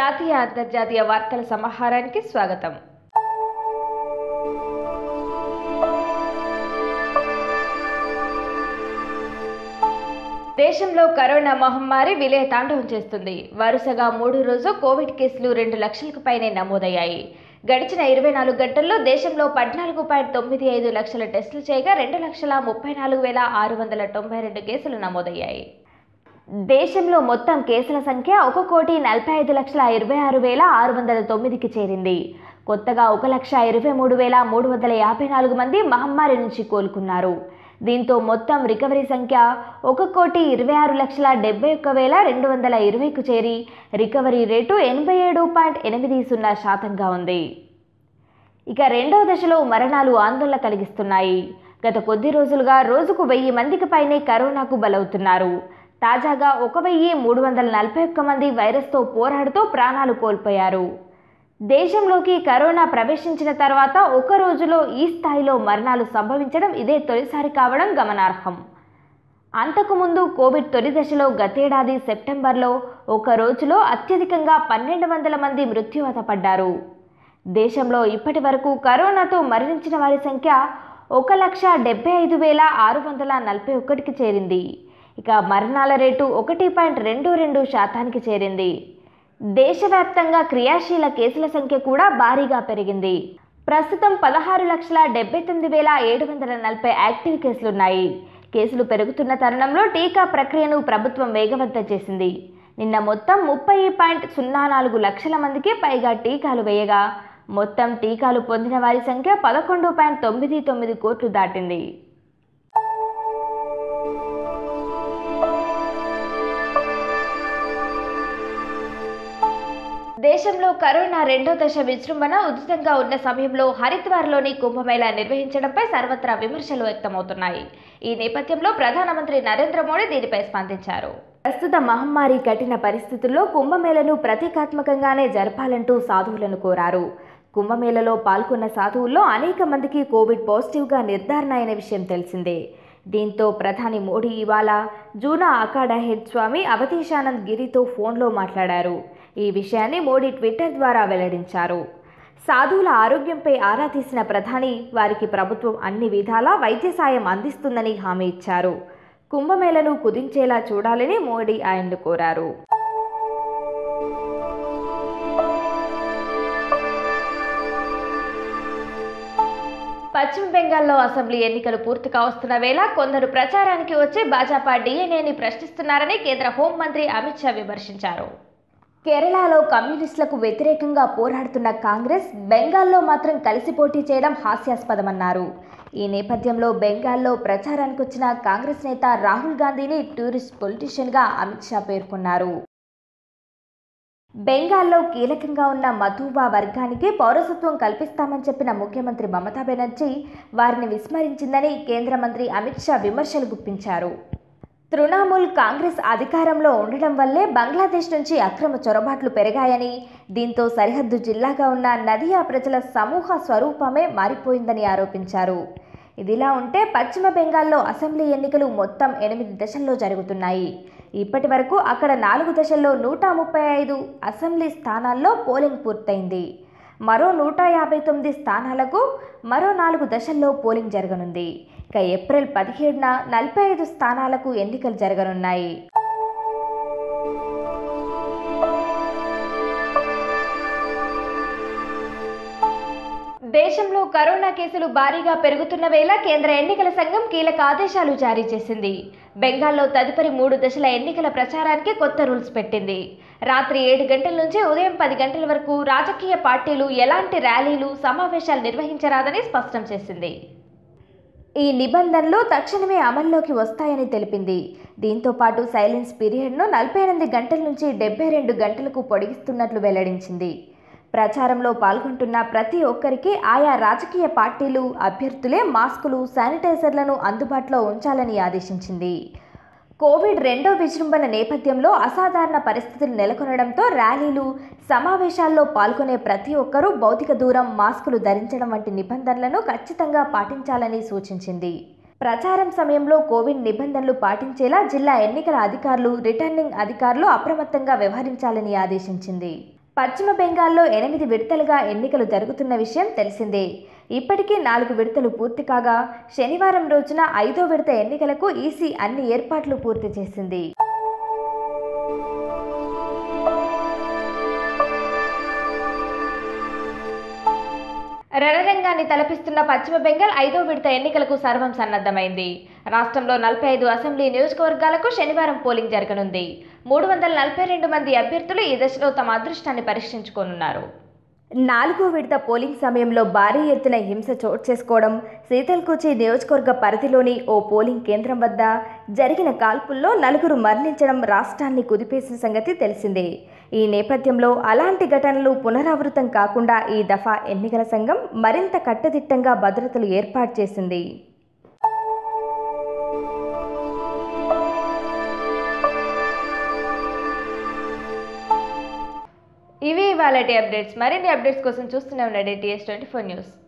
జాతీయ అంతర్జాతీయ వార్తల సమాహారానికి స్వాగతం. దేశంలో కరోనా మహమ్మారి విలయతాండవం చేస్తుంది. వరుసగా 3 రోజు కోవిడ్ కేసులు 2 లక్షలకు పైనే నమోదయ్యాయి. గడిచిన 24 గంటల్లో దేశంలో 14.95 లక్షల టెస్టులు చేయగా 2,34,692 కేసులు నమోదయ్యాయి. దేశంలో మొత్తం కేసుల సంఖ్య 1,45,26,609కి చేరింది. కొత్తగా 1,23,354 మంది మహమ్మారి నుంచి కోలుకున్నారు. దీంతో మొత్తం రికవరీ సంఖ్య 1,26,71,220కు చేరి రికవరీ రేటు 87.80% ఉంది. ఇక రెండవ దశలో మరణాలు ఆందోళన కలిగిస్తున్నాయి. గత కొద్ది రోజులుగా రోజుకు 1000 మందికి పైనే కరోనాకు బలవుతున్నారు. తాజాగా 1,341 మంది వైరస్తో పోరాడుతూ ప్రాణాలు కోల్పోయారు. దేశంలోకి కరోనా ప్రవేశించిన తర్వాత ఒక రోజులో ఈ స్థాయిలో మరణాలు సంభవించడం ఇదే తొలిసారి కావడం గమనార్హం. అంతకుముందు కోవిడ్ తొలి దశలో గతేడాది సెప్టెంబర్లో ఒక రోజులో అత్యధికంగా 1,200 మంది మృత్యువాత పడ్డారు. దేశంలో ఇప్పటి వరకు కరోనాతో మరణించిన వారి సంఖ్య 1,75,641కి చేరింది. ఇక మరణాల రేటు 1.22%కి చేరింది. దేశవ్యాప్తంగా క్రియాశీల కేసుల సంఖ్య కూడా భారీగా పెరిగింది. ప్రస్తుతం 16,79,740 యాక్టివ్ కేసులున్నాయి. కేసులు పెరుగుతున్న తరుణంలో టీకా ప్రక్రియను ప్రభుత్వం వేగవంతం చేసింది. నిన్న మొత్తం 30.04 లక్షల మందికి పైగా టీకాలు వేయగా మొత్తం టీకాలు పొందిన వారి సంఖ్య 11.99 కోట్లు దాటింది. దేశంలో కరోనా రెండో దశ విజృంభణ ఉధృతంగా ఉన్న సమయంలో హరిద్వార్లోని కుంభమేళా నిర్వహించడంపై సర్వత్రా విమర్శలు వ్యక్తమవుతున్నాయి. ఈ నేపథ్యంలో ప్రధానమంత్రి నరేంద్ర మోడీ దీనిపై స్పందించారు. ప్రస్తుత మహమ్మారి కఠిన పరిస్థితుల్లో కుంభమేళను ప్రతీకాత్మకంగానే జరపాలంటూ సాధువులను కోరారు. కుంభమేళలో పాల్గొన్న సాధువుల్లో అనేక మందికి కోవిడ్ పాజిటివ్గా నిర్ధారణ అయిన విషయం తెలిసిందే. దీంతో ప్రధాని మోడీ ఇవాళ జూనా అఖాడా హెడ్ స్వామి అవధీశానంద్ గిరితో ఫోన్లో మాట్లాడారు. ఈ విషయాన్ని మోడీ ట్విట్టర్ ద్వారా వెల్లడించారు. సాధువుల ఆరోగ్యంపై ఆరా తీసిన ప్రధాని వారికి ప్రభుత్వం అన్ని విధాలా వైద్య సాయం అందిస్తుందని హామీ ఇచ్చారు. కుంభమేళను కుదించేలా చూడాలని మోడీ ఆయన్ను కోరారు. పశ్చిమ బెంగాల్లో అసెంబ్లీ ఎన్నికలు పూర్తి కావస్తున్న వేళ కొందరు ప్రచారానికి వచ్చి భాజపా డిఎన్ఏని ప్రశ్నిస్తున్నారని కేంద్ర హోంమంత్రి అమిత్ షా విమర్శించారు. కేరళలో కమ్యూనిస్టులకు వ్యతిరేకంగా పోరాడుతున్న కాంగ్రెస్ బెంగాల్లో మాత్రం కలిసి పోటీ చేయడం హాస్యాస్పదమన్నారు. ఈ నేపథ్యంలో బెంగాల్లో ప్రచారానికి వచ్చిన కాంగ్రెస్ నేత రాహుల్ గాంధీని టూరిస్ట్ పొలిటీషియన్గా అమిత్ షా పేర్కొన్నారు. బెంగాల్లో కీలకంగా ఉన్న మధువా వర్గానికి పౌరసత్వం కల్పిస్తామని చెప్పిన ముఖ్యమంత్రి మమతా బెనర్జీ వారిని విస్మరించిందని కేంద్ర మంత్రి అమిత్ షా విమర్శలు గుప్పించారు. తృణమూల్ కాంగ్రెస్ అధికారంలో ఉండడం వల్లే బంగ్లాదేశ్ నుంచి అక్రమ చొరబాట్లు పెరిగాయని, దీంతో సరిహద్దు జిల్లాగా ఉన్న నదియా ప్రజల సమూహ స్వరూపమే మారిపోయిందని ఆరోపించారు. ఇదిలా ఉంటే పశ్చిమ బెంగాల్లో అసెంబ్లీ ఎన్నికలు మొత్తం 8 దశల్లో జరుగుతున్నాయి. ఇప్పటి వరకు అక్కడ 4 దశల్లో 135 అసెంబ్లీ స్థానాల్లో పోలింగ్ పూర్తయింది. మరో 159 స్థానాలకు మరో 4 దశల్లో పోలింగ్ జరగనుంది. ఇక ఏప్రిల్ 17న 45 స్థానాలకు ఎన్నికలు జరగనున్నాయి. దేశంలో కరోనా కేసులు భారీగా పెరుగుతున్న వేళ కేంద్ర ఎన్నికల సంఘం కీలక ఆదేశాలు జారీ చేసింది. బెంగాల్లో తదుపరి 3 దశల ఎన్నికల ప్రచారానికి కొత్త రూల్స్ పెట్టింది. రాత్రి 7 గంటల నుంచి ఉదయం 10 గంటల వరకు రాజకీయ పార్టీలు ఎలాంటి ర్యాలీలు, సమావేశాలు నిర్వహించరాదని స్పష్టం చేసింది. ఈ నిబంధనలు తక్షణమే అమల్లోకి వస్తాయని తెలిపింది. దీంతో పాటు సైలెన్స్ పీరియడ్ను 48 గంటల నుంచి 72 గంటలకు పొడిగిస్తున్నట్లు వెల్లడించింది. ప్రచారంలో పాల్గొంటున్న ప్రతి ఒక్కరికి ఆయా రాజకీయ పార్టీలు, అభ్యర్థులే మాస్కులు, శానిటైజర్లను అందుబాటులో ఉంచాలని ఆదేశించింది. కోవిడ్ రెండో విజృంభణ నేపథ్యంలో అసాధారణ పరిస్థితులు నెలకొనడంతో ర్యాలీలు, సమావేశాల్లో పాల్గొనే ప్రతి ఒక్కరూ భౌతిక దూరం, మాస్కులు ధరించడం వంటి నిబంధనలను ఖచ్చితంగా పాటించాలని సూచించింది. ప్రచారం సమయంలో కోవిడ్ నిబంధనలు పాటించేలా జిల్లా ఎన్నికల అధికారులు, రిటర్నింగ్ అధికారులు అప్రమత్తంగా వ్యవహరించాలని ఆదేశించింది. పశ్చిమ బెంగాల్లో 8 విడతలుగా ఎన్నికలు జరుగుతున్న విషయం తెలిసిందే. ఇప్పటికీ 4 విడతలు పూర్తి కాగా శనివారం రోజున 5వ విడత ఎన్నికలకు ఈసీ అన్ని ఏర్పాట్లు పూర్తి చేసింది. రణరంగాన్ని తలపిస్తున్న పశ్చిమ బెంగాల్ 5వ విడత ఎన్నికలకు సర్వం సన్నద్ధమైంది. రాష్ట్రంలో 45 అసెంబ్లీ నియోజకవర్గాలకు శనివారం పోలింగ్ జరగనుంది. 342 మంది అభ్యర్థులు ఈ దశలో తమ అదృష్టాన్ని పరీక్షించుకోనున్నారు. 4వ విడత పోలింగ్ సమయంలో భారీ ఎత్తున హింస చోటు చేసుకోవడం, శీతల్కుచి నియోజకవర్గ పరిధిలోని ఓ పోలింగ్ కేంద్రం వద్ద జరిగిన కాల్పుల్లో 4 మరణించడం రాష్ట్రాన్ని కుదిపేసిన సంగతి తెలిసిందే. ఈ నేపథ్యంలో అలాంటి ఘటనలు పునరావృతం కాకుండా ఈ దఫా ఎన్నికల సంఘం మరింత కట్టుదిట్టంగా భద్రతలు ఏర్పాటు చేసింది. ఇవి ఇవాళటి అప్డేట్స్. మరిన్ని అప్డేట్స్ కోసం చూస్తూనే ఉండండి TS24 న్యూస్.